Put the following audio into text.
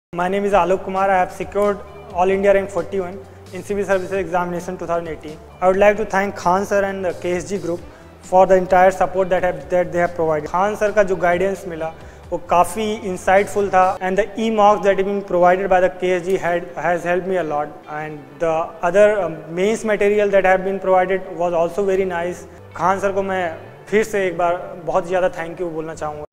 My name is Alok Kumar. I have secured All India rank 41 in Civil Services Examination 2018. I would like to thank Khan sir and the KSG group for the entire support that they have provided. Khan sir का जो guidance मिला वो काफ़ी insightful था, and the e-marks that have been provided by the KSG has helped me a lot, and the other mains material that have been provided was also very nice. Khan sir को मैं फिर से एक बार बहुत ज़्यादा thank you बोलना चाहूँगा.